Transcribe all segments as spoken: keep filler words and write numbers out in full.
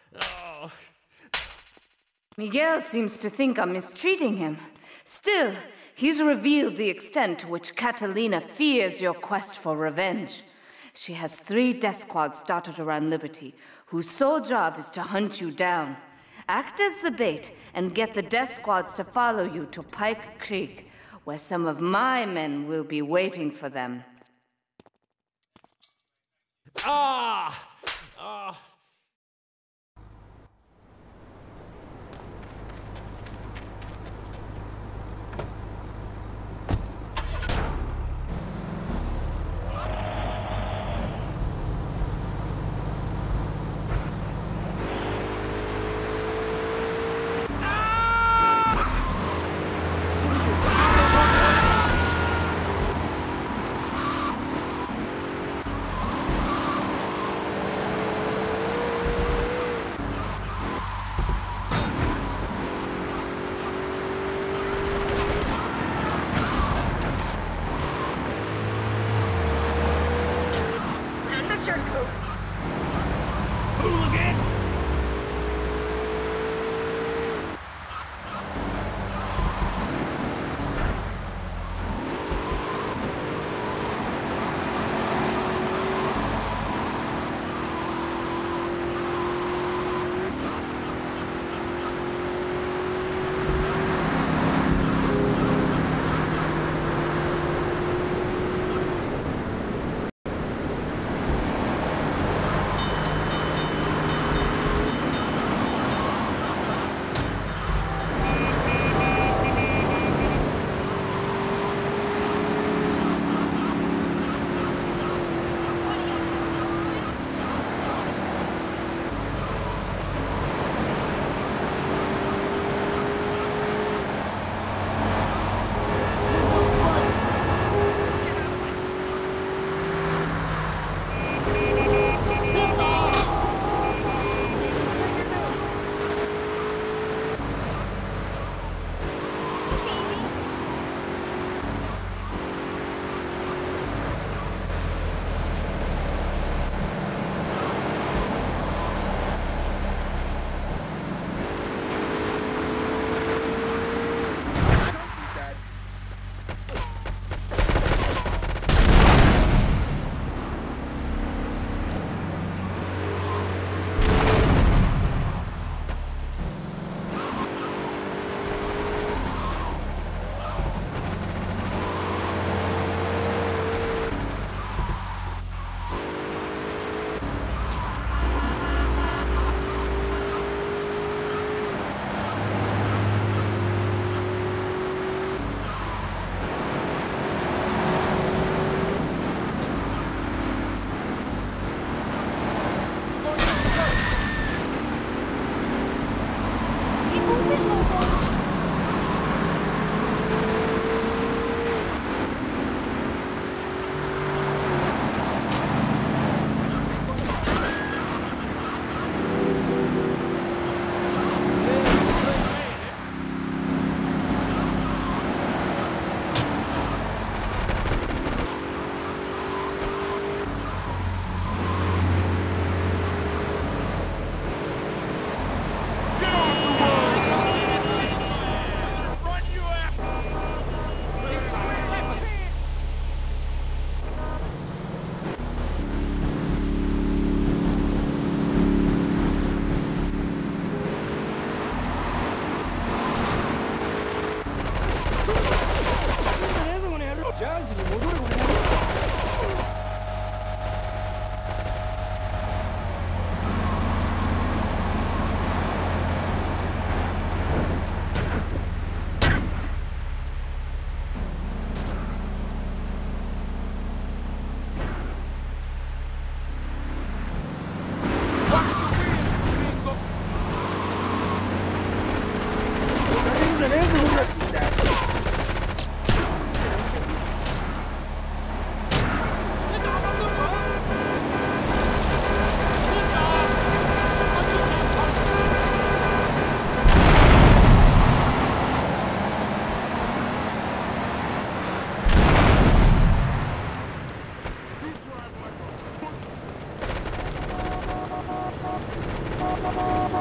Oh. Miguel seems to think I'm mistreating him. Still, he's revealed the extent to which Catalina fears your quest for revenge. She has three death squads dotted around Liberty, whose sole job is to hunt you down. Act as the bait and get the death squads to follow you to Pike Creek, where some of my men will be waiting for them. Ah! Ah!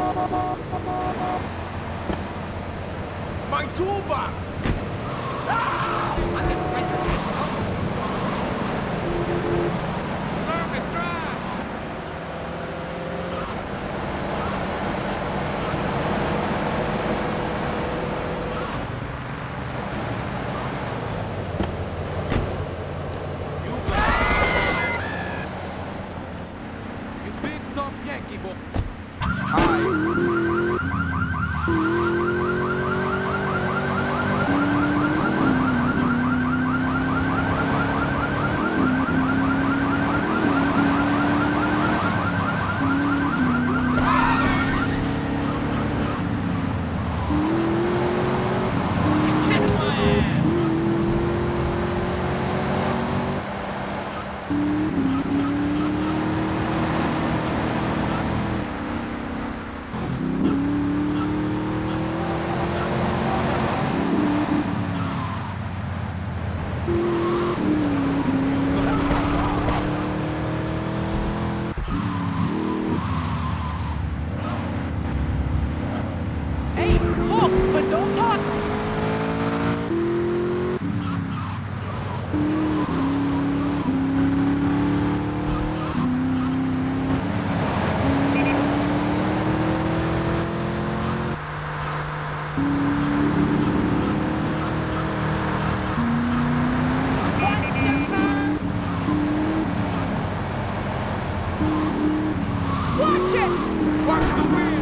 My toolbox! Ah! I didn't break your head. Learn to drive! You got it. You big tough Yankee boy. Aye. Watch it! Watch the wheel!